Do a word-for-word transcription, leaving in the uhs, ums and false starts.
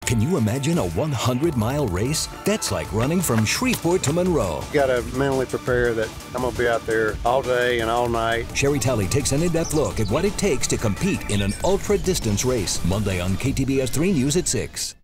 Can you imagine a hundred mile race? That's like running from Shreveport to Monroe. You gotta mentally prepare that I'm gonna be out there all day and all night. Sherry Talley takes an in-depth look at what it takes to compete in an ultra-distance race. Monday on K T B S three News at six.